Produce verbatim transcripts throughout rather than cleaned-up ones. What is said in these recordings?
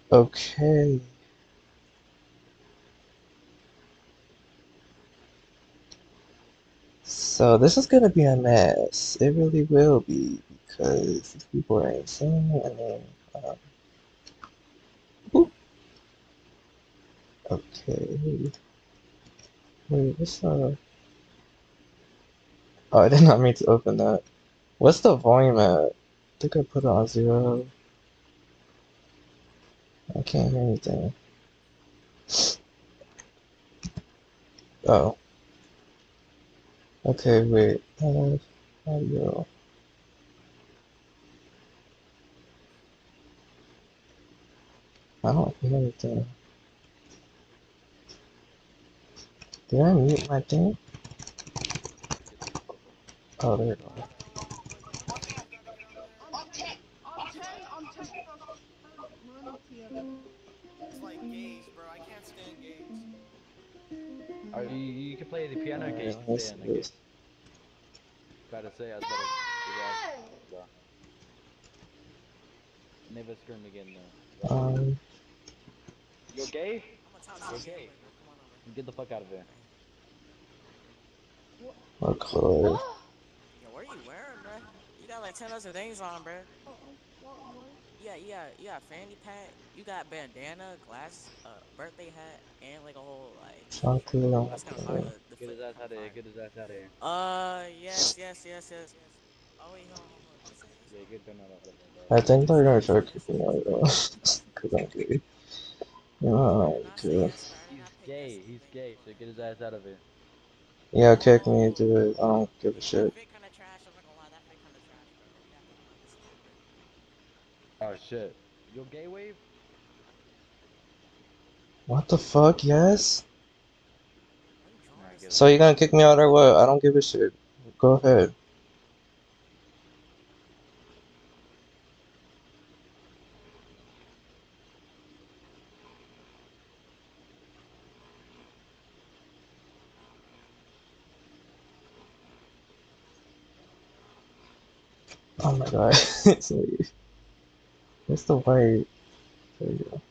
Okay. So this is gonna be a mess. It really will be because these people are insane and then um, oop. Okay. Wait, what's uh oh I did not mean to open that. What's the volume at? I think I put it on zero. I can't hear anything. Oh. Okay, wait. Uh, audio. I don't hear anything. Did I mute my thing? Oh, there it goes. I'm ten. I'm ten. Run together. It's like gays, bro. I can't stand gays. Are you, you can play the piano Alright, cake let's then, see I guess. this. Gotta say, I was about to figure out. Yeah. Never scream again, though. Um, You're gay? I'm gonna talk to You're you gay. anyway, bro. Come on over. Get the fuck out of here. What? okay. Oh. Yo, what are you wearing, bro? You got like ten other things on, bro. What? What? What? Yeah, yeah, you got fanny pack. You got bandana, glass, uh, birthday hat, and like a whole like shirt. Chocolate on That's kind of fire. okay. The the Get fit his ass kind of out of here. fire. Get his ass out of here. Uh, yes, yes, yes, yes, yes. Oh wait, hold on, hold on. What is this? Yeah, get him out of here, I bro. think Yes, they're gonna yes, try to yes, kick me yes. out though. Cause I'm gay. Yeah, I I did don't not say care. yes, bro. I did He's not pick yes gay. He's either. gay, so get his ass out of here. Yeah, kick me Oh, into it. I don't give a yeah, that shit. fit kind of trash. I'm not gonna lie, that fit kind of trash, bro. You have to put on this again, bro. Oh, shit. You're gay, Wave? What the fuck? Yes? Why are you drawing Nah, this get So him. you again? gonna kick me out or what? I don't give a shit. Go ahead. Oh my god. It's like, it's the white. There you go.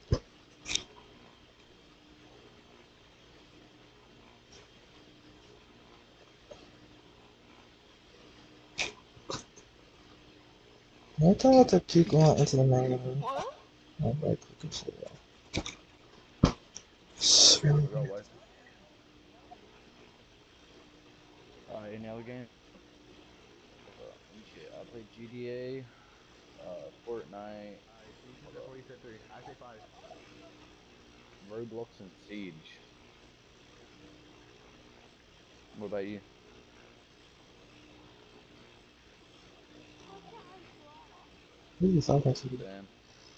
I thought to keep going into the main. What? I'm like, looking for that. I got what? Uh, any other game? Hold up. Let me see. I played G T A, uh, Fortnite. Alright, so you said Hold that up. four, you said three. I say five. Roblox and Siege. What about you? Who are you talking to? Damn.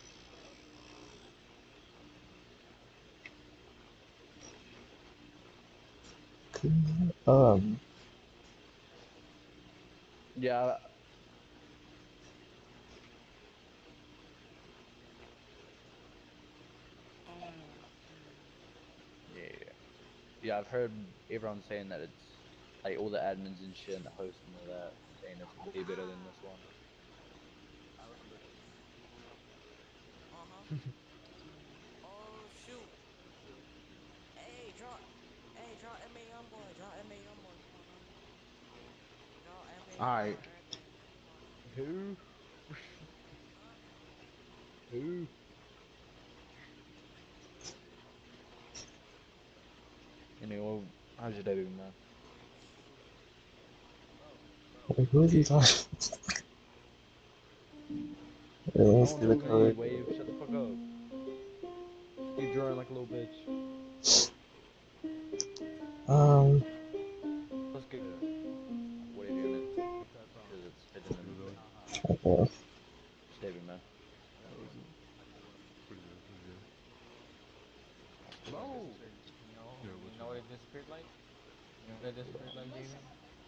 Um, Yeah, yeah, yeah. I've heard everyone saying that it's like all the admins and shit and the hosts and all that saying it's way better than this one. I remember. Uh huh. Oh shoot. Hey, draw. Hey, draw M A Youngboy. Draw M A Youngboy. Come on now. Draw M A Youngboy Alright. and everything, bro. Come on now. Who? Huh? Who? Anyway, how's your day doing, man? Bro, bro. like, who is he talking? Let me No see one's the talking to you, code. Wave. Shut the fuck up. Keep drawing like a little bitch. Um, Let's go. What are you doing? What's that song? Because it's hidden in Really? the Haha. okay. David, man. How you doing? How you doing? Pretty good, pretty good. I still don't Bro! disappear. You know, Yeah, you what's know what up? it disappeared like? You know what it disappeared like, David?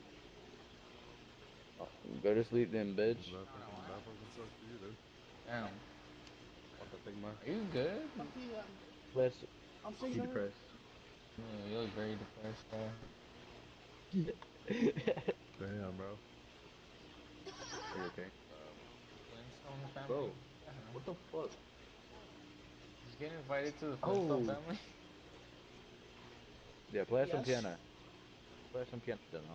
Oh, go to sleep then, bitch. That No, no, fucking, that what? fucking sucks for you then. Damn. Fuck that thing, man. Are you good? Lucky, um, Plus, I'm he single. depressed. Yeah, you look very depressed, bro. Damn, bro. Are you okay? Uh, Flintstone family? Bro, Yeah. what the fuck? get invited to the Flintstone Oh, family? yeah, play some Yes. piano. Play some piano, Dylan.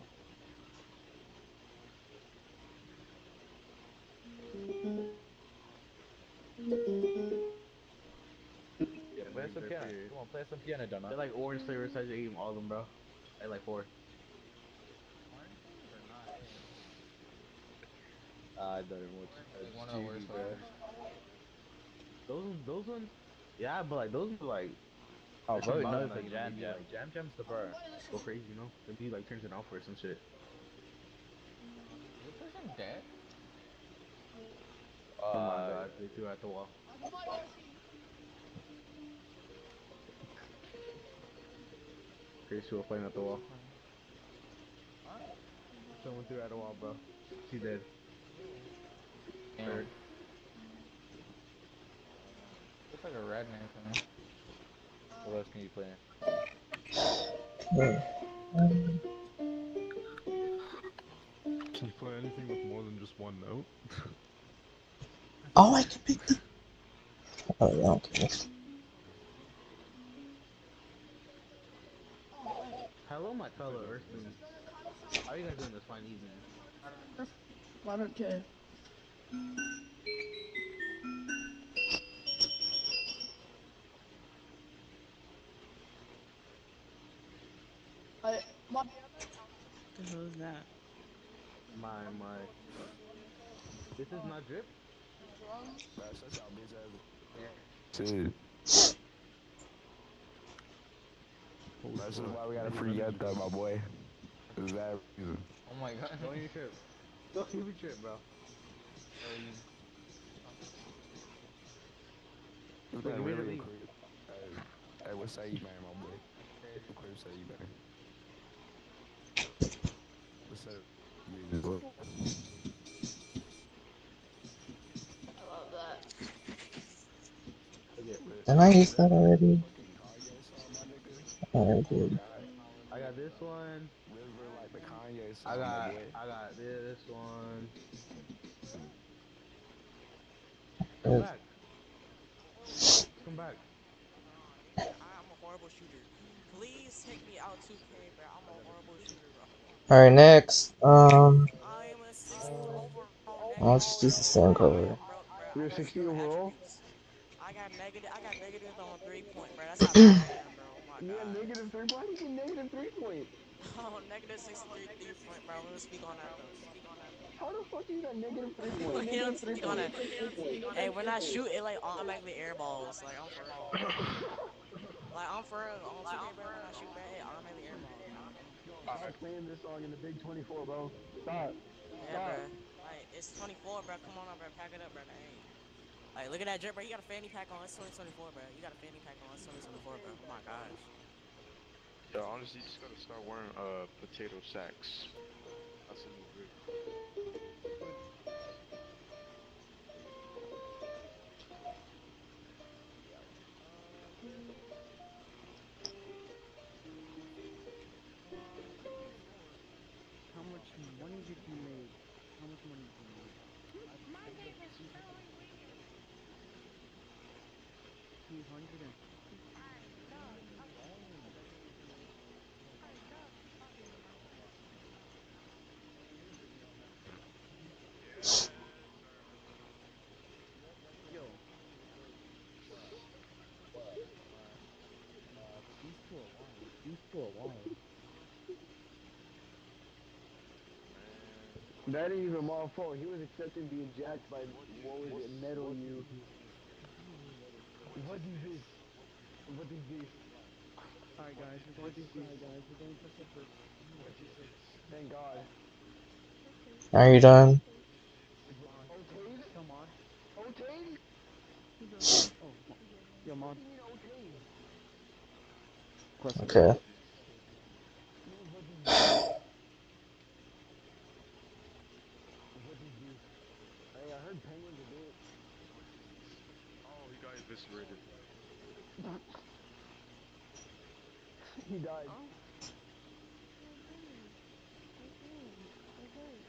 Yeah, And play then some they piano. pay. Come on, play some piano, Dylan. They're like orange flavors, so I just ate all of them, bro. I ate like four. Orange flavors are not it. I don't even watch Worst, uh, like one of the Judy, worst bro. flavors. Those ones, those ones, yeah, but like those ones are like Oh, extra vote no mild, for like you know, Jam maybe Jam. like Jam Jam's the Oh, bro. wait, listen. go crazy, you know? Maybe he like turns it off or some shit. Is this person dead? Oh my Uh, god, they threw it at the wall. I can buy your seat. Crazy was playing at the wall. Huh? Someone threw it at the wall, bro. She dead. Damn. Her. Looks like a redneck, man. what else can you play? Hmm. Um, Can you play anything with more than just one note? oh, I can pick the. Oh, yeah, okay. Oh, wait. Hello, my fellow Potato. This Earthlings. is gonna kind of sound How are you guys weird. doing this fine evening? I don't care. I, my, The hell is that? My, my. This is not drip? drums. That's that's y'all bitch ass. Yeah. Shit. Holy That's just fuck. why we got a Negative free energy, Yenta, bro. my boy. Is that reason? Oh my god, don't even trip. Don't even trip, bro. Oh, you... This Wait, man give me the really a lead. creep. Hey, hey, what say you, man, my boy? Crazy. What creep say you, man? What say you? Just look. I love that. Okay, Wait, Did I is use that that the already? fucking Kanye song, my nigga? Oh, I Oh did. God, I got this one. River like the Kanye I song, my got, boy. I got this one. Come Uh, back. Come back. Nah, nigga, I'm a horrible shooter. Please take me out two K, bro. I'm a horrible shooter, bro. Alright, next. Um, I am a sixty overall I'll negative just use the shooter, same bro. I color. am broke, bro. I You're got sixty zero overall? attributes. I got negative. I got negatives on three point, bro. That's how bad I am, bro. Oh my You got god. negative three. Why do you get negative three point? Oh, negative sixty-three three point, bro. We don't speak on that though. How the fuck you got negative three point? We don't speak on that. Hey, we're not shooting like automatically air balls. Like I'm for real. Like I'm for real on two K, bro. When I shoot, bro, it automatically air balls, bro. Yo, stop playing this song in the Big twenty-four, bro. Stop. Yeah, Stop. bro. Like it's twenty-four, bro. Come on, bro. Pack it up, bro. Hey. Like, look at that drip, bro. You got a fanny pack on. It's twenty twenty-four, bro. You got a fanny pack on. It's twenty twenty-four, bro. Oh my gosh. Yeah, honestly, you just gotta start wearing uh potato sacks. That's a new drip. How much money did you make? How much money did you make? My game is very weird. Two hundred and fifty? I love talking. I love talking to myself. Yo. These two are wild. These two are wild. Man, That ain't even my fault. He was accepting being jacked by, what is what was this? it, Metal You. What What is is this? this? What is this? Alright What guys, is we're going this? to Alright guys, we're going to separate. What is this? Thank God. Are you done? Otave? Come on. Otave? Oh, yo, What Mon. do you mean Otave? Question. What Okay. is this? Means what is this? What is this? Hey, I heard penguins are lit. What is this? Oh, he got eviscerated. He died. Oh. Okay. Okay. Okay.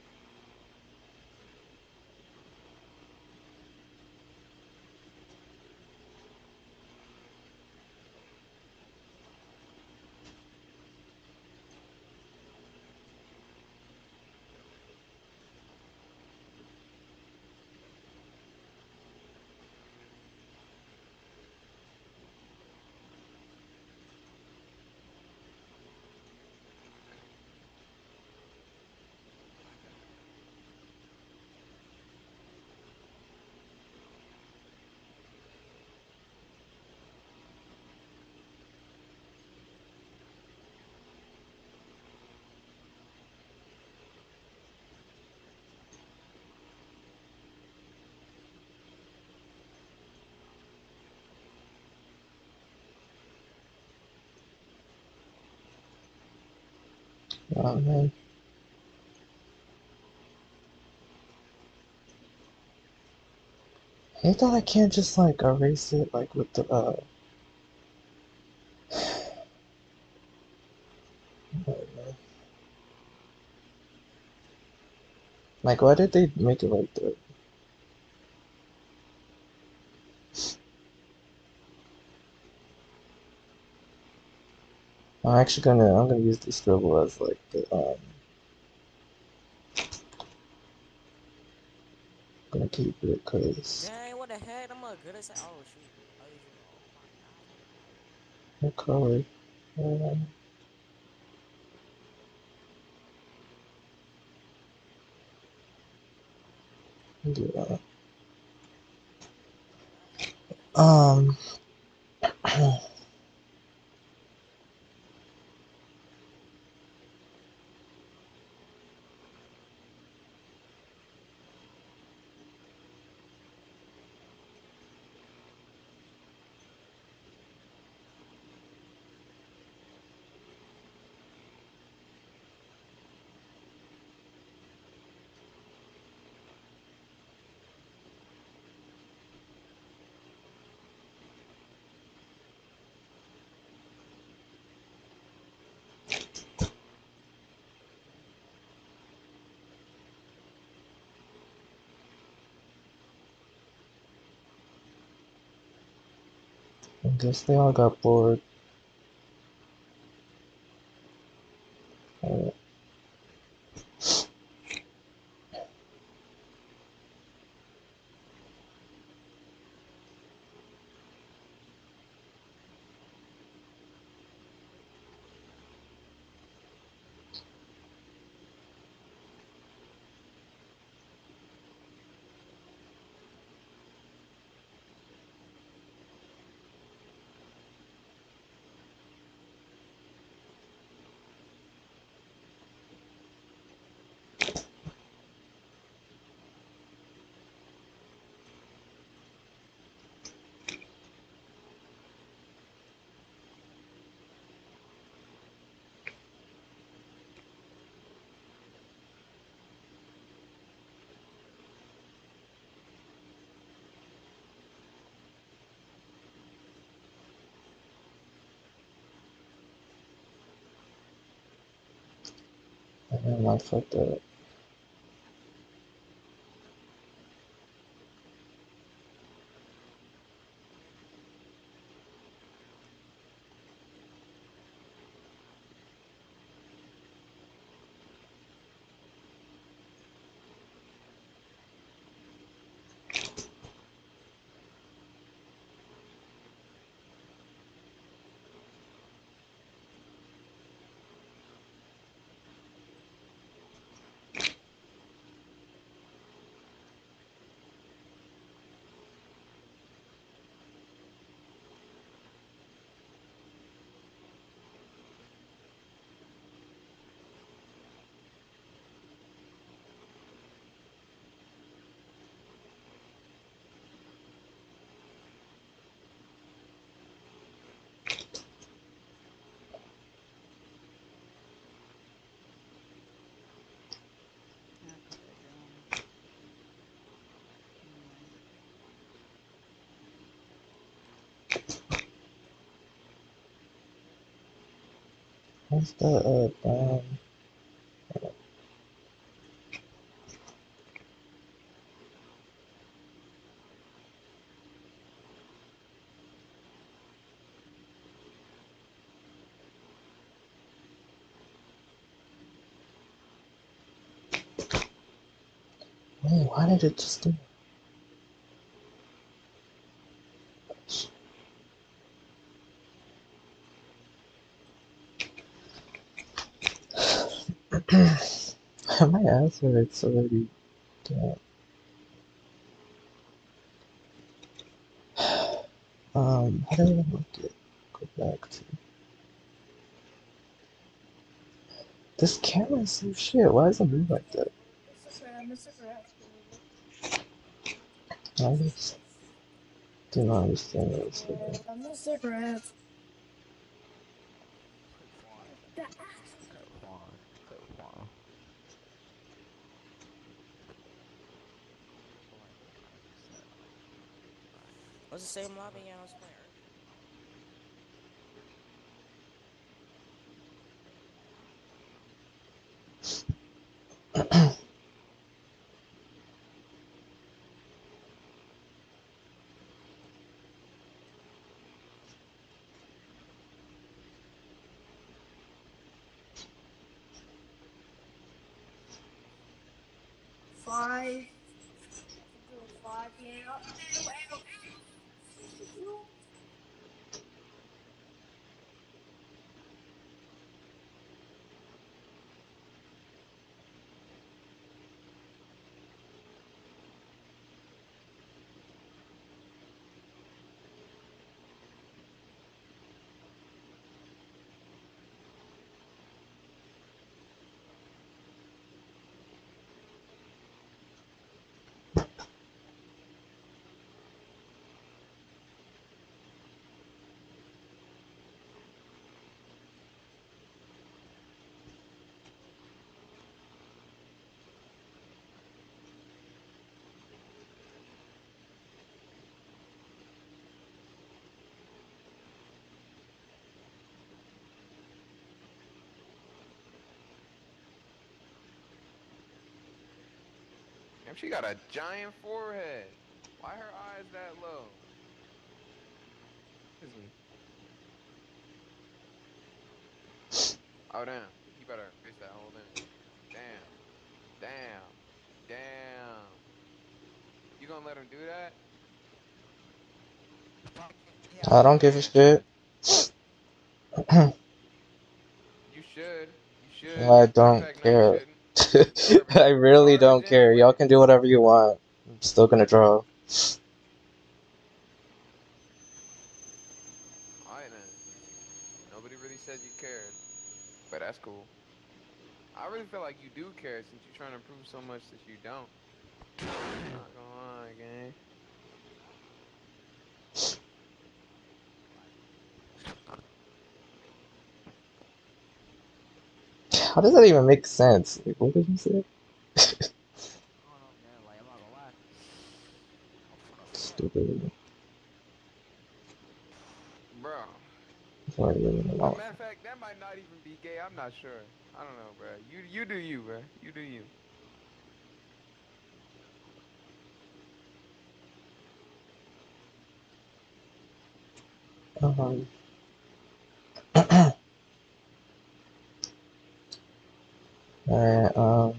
Oh man. I thought I can't just like erase it like with the uh like why did they make it like that? I'm actually gonna I'm gonna use the scribble as like the um gonna keep it cause Dang, what the heck? I'm not good at say. Oh shoot. Oh, you shoot. Oh my the color. Um, do that. Um I guess they all got bored. Uh, and I fucked up. Yeah, I put that down. Anyway. What's the uh brown? Man, why did it just do my ass hurts already. Damn. Um, how do I look it? Go back to this camera's so shit. Why does it move like that? I just do not understand what it's doing. Cut fine. Cut fine. Cut Was the same lobby I was playing earlier. Five. Five, yeah. Damn, she got a giant forehead. Why her eyes that low? Crazy. Oh damn. He better face that whole thing. Damn. Damn. Damn. You gonna let him do that? I don't give a Man, shit. you should. You should. I Matter of don't fact, no, you care. shouldn't. It's garbage. I It's really garbage don't care. Y'all anyway. can do whatever you want. I'm still gonna draw. Alright then. Nobody really said you cared. But that's cool. I really feel like you do care since you're trying to prove so much that you don't. Not gonna lie, gang. How does that even make sense? Like, what did you say? I don't know, man. Like, I'm not gonna lie. Stupid. Bro. Sorry, leave me Uh, alone. matter of fact, that might not even be gay. I'm not sure. I don't know, bro. You you do you, bro. You do you. Um, Alright, um.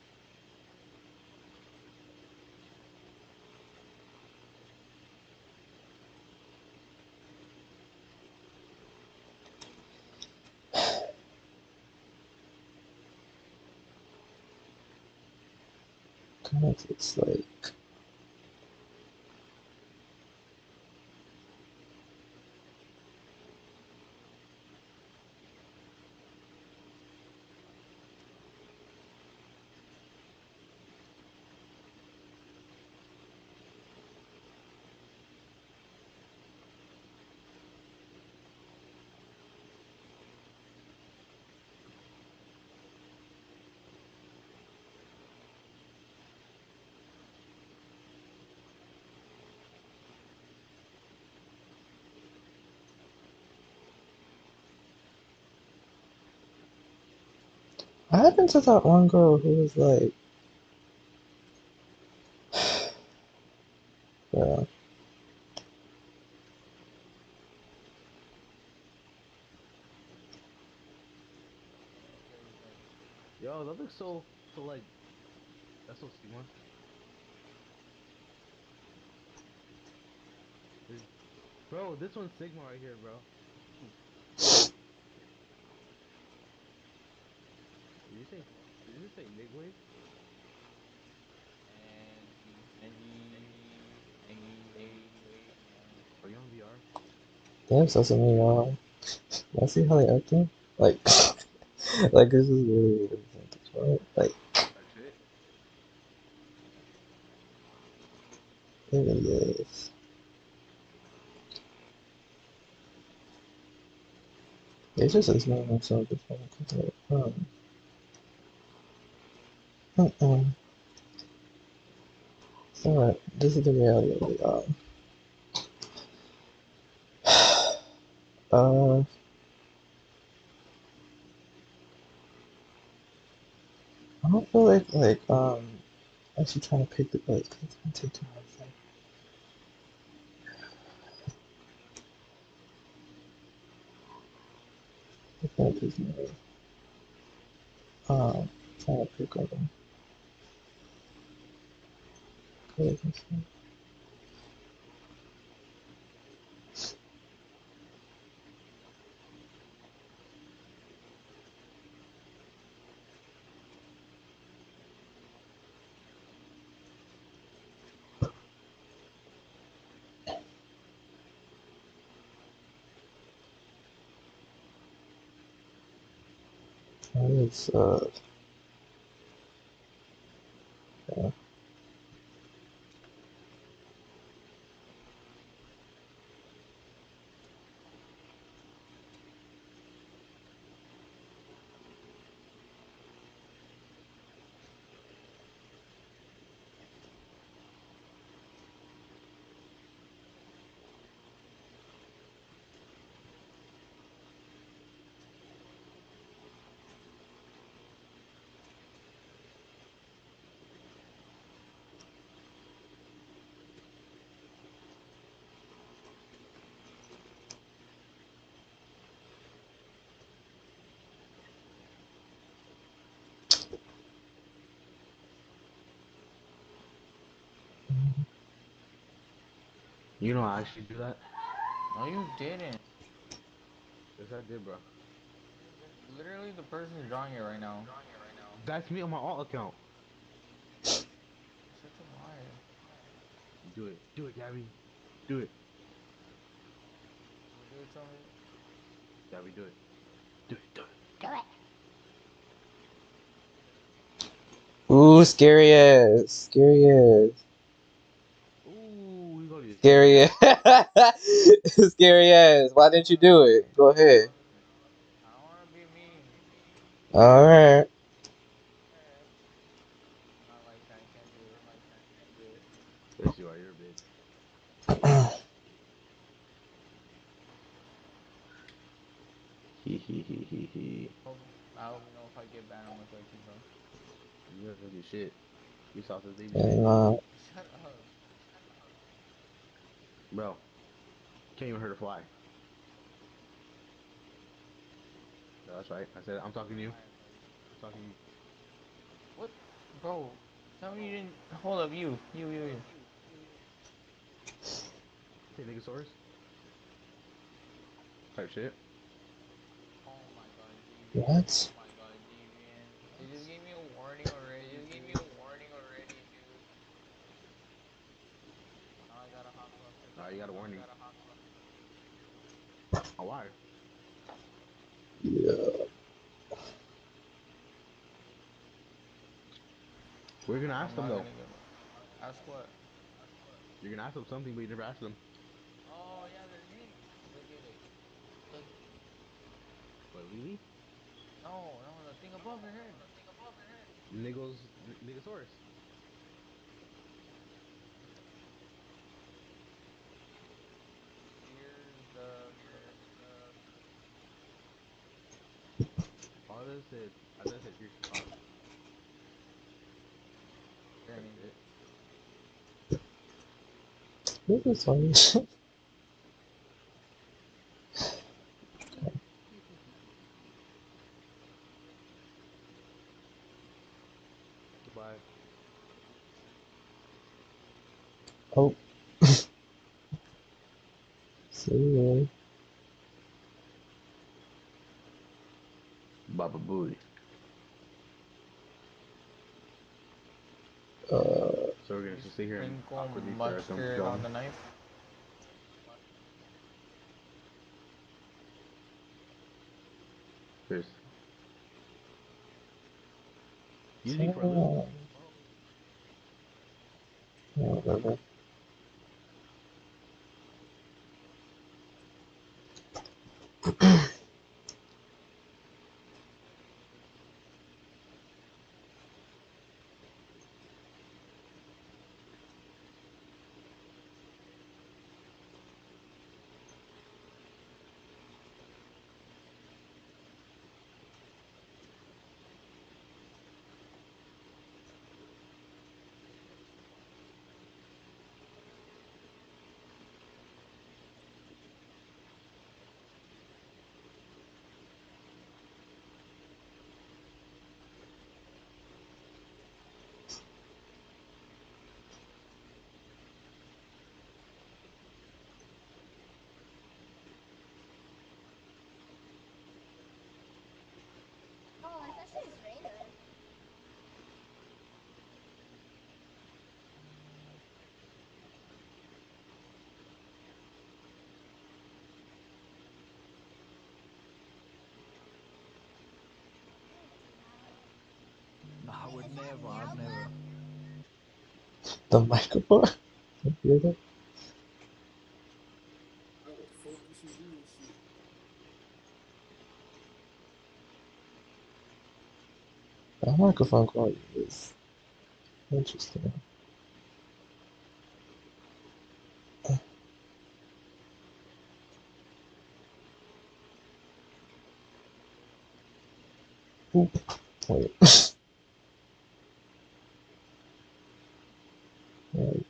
Kind of, it's like. What happened to that one girl who was like. Yeah. Yo, that looks so, so like, that's so seamless. This- Bro, this one's Sigma right here, bro. Ooh. Did you say, did you say Nigwave? Angie, Angie, Angie, wait, wait, no. Are you on V R? Damn, Sesame, y'all. I see how they acting? Like. Like, this is really weird. Like, That's it. it really is. It just is not so different. Um, uh-uh. It's not. This is the reality of it, y'all. Uh, I don't feel like like um actually trying to pick the like it's gonna take too long. So it's gonna take too long. Um, trying to pick on them. Colors and stuff. That is uh yeah. You know I actually do that? No, you didn't. Yes, I did, bro. Literally, the person's drawing it right now. That's me on my alt account. Such a liar. Do it. Do it, Gabby. Do it. Will you do it, show me? Gabby, do it. Do it. Do it. Ooh, scary ass, scary ass, Ooh, we go to scary ass, scary ass. Why didn't you do it? Go ahead. I don't want to be mean. All right. Not like that. I can't do it. Yes, you are. You're a bitch. He he he he he. Hope, I hope you know if I get banned, I'm gonna fight you, bro. You not gonna do shit. You saw this baby shit. And, uh, Shut up. Bro, can't even hurt a fly. No, that's right. I said I'm talking to you. Alright, buddy. I'm talking to you. What? Bro, tell me you didn't. Hold up, you. You, you, you. Say nigga source. Type shit. Oh my god, Deviant. Oh what? my god, Deviant. They just gave me a warning already, dude. Now I got a hot cluster Alright, you coming got a up. warning. Oh, why? Yeah. We're gonna ask I'm them not though. gonna get. Ask what? You're gonna ask them something, but you never ask them. Oh yeah, their names. Look at it. Look. What, Lily? No, no, the thing above your head. Niggles, nigga source. Here's the mirror. All this said, I just said here's your car. Their Type name. shit. This is funny. Goodbye. Oh, see you. Baba Booey. Uh, So we're gonna You just sit here and sprinkle awkwardly stare at them mustard on drawing. the knife. Chris. Use me for a loop. so, yeah, whatever. never, I've never. The microphone? You hear that? I would focus and do this shit. That microphone quality is interesting. Ooh, wait. Wait.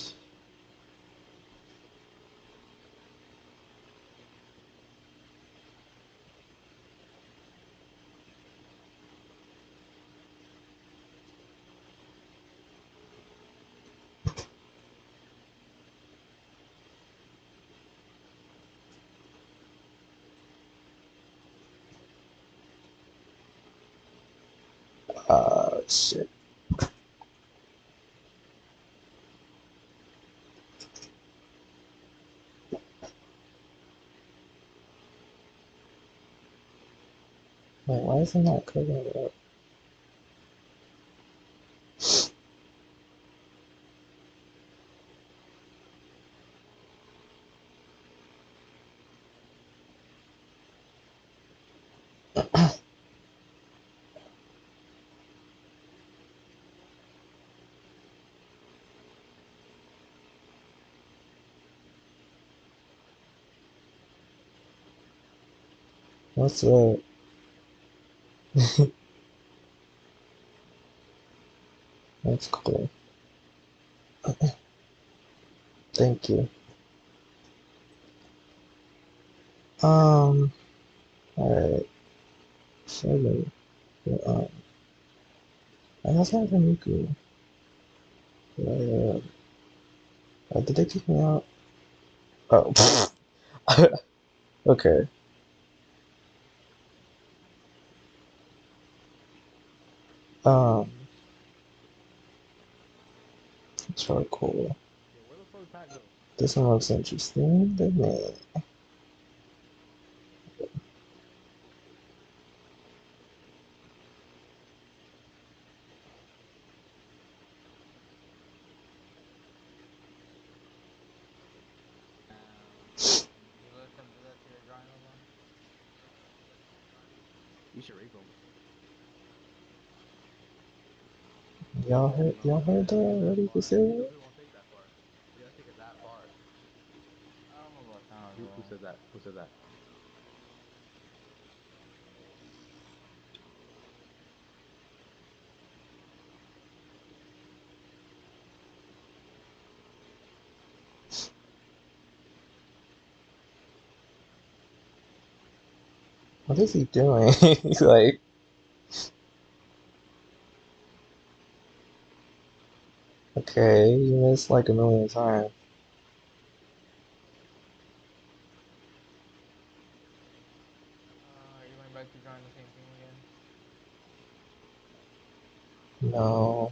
Uh, shit. Wait, why is it not covering it up? What's up? That's cool. Thank you. Um, alright. So, um, I also have a Miku. Uh, uh, did they kick me out? Oh, okay. Um, it's really cool. Yeah, where the fuck Pat go? This one looks interesting, doesn't it? Um, you let them do that to your drawing room? You should rape him. Y'all heard? No, Y'all we heard gotta take it that? that Ready to far. say Some it? people won't take it that far. We gotta take it that far. I don't know about that, Who, bro. who said that? Who said that? What is he doing? He's like, okay, you missed like a million times. Uh, are you going back to drawing the same thing again? No.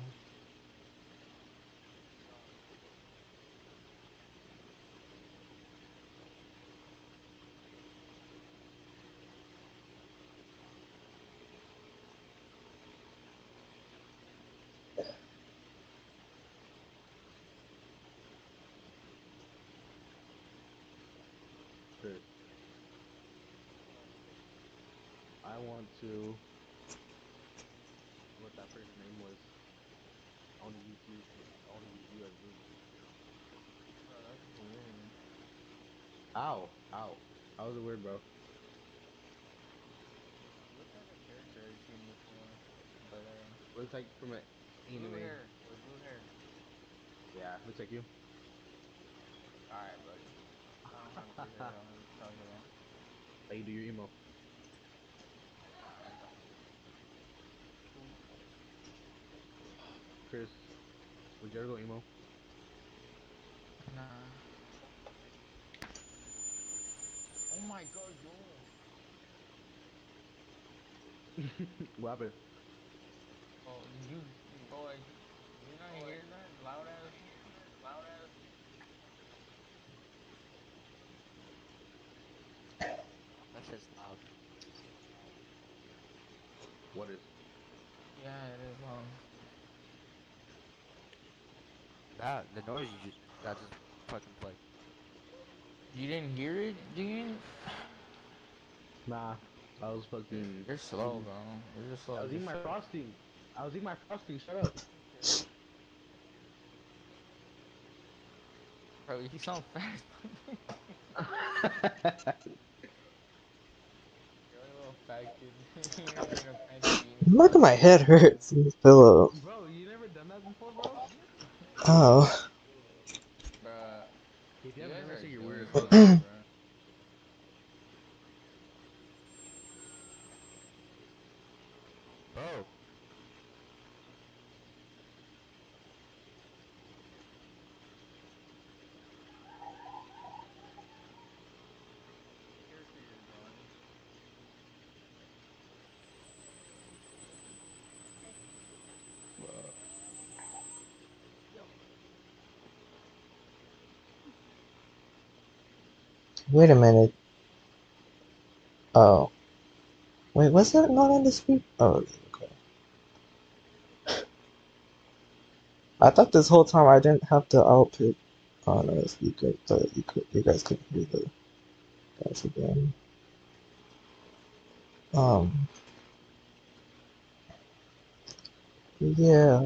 Chris. I want to. What that person's name was. I want to use you. I want to use you as Luke. Bro, that's weird. Ow! Ow! How was it weird, bro? It looks like a character I've seen before, but uh, Looks like from an blue anime. hair with blue hair. Yeah, looks like you. All right, buddy. I don't have blue hair. I don't know what you're talking about. How you do your emo? Who? Chris, would you ever go emo? Nah. Oh my God, yo. What happened? Oh, you, boy, you not hear that loud ass? That shit's loud. What is? Yeah, it is loud. That the noise you just that just fucking played. You didn't hear it, dude? Nah, I was fucking. You're slow, bro. You're just slow. I was eating Just my shut up. frosting. I was eating my frosting. Shut up. Bro, you sound fast. You're a little fat kid. You're like a fat kid. Look at my head hurts in this pillow. Bro, you never done that before, bro? Oh. Bruh. If you You haven't guys done that are shit, you're weird as doing fuck. too much, bro. Bro. Character you're drawing. Wait a minute. Oh. Wait, was that not on the speaker? Oh, okay. I thought this whole time I didn't have the output on the speaker, but you could, you guys couldn't hear the guys again. Um. Yeah.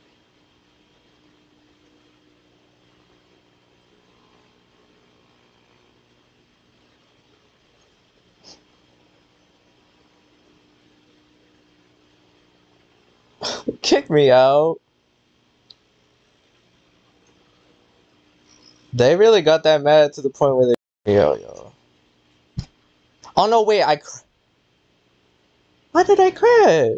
Kick me out. They really got that mad to the point where they. Yo, yo. Oh no! Wait, I. Cr Why did I cry?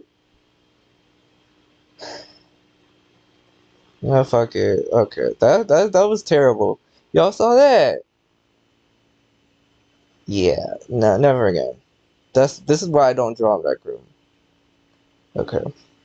No, fuck it. Okay, that that that was terrible. Y'all saw that? Yeah. No, never again. That's this is why I don't draw in that room. Okay.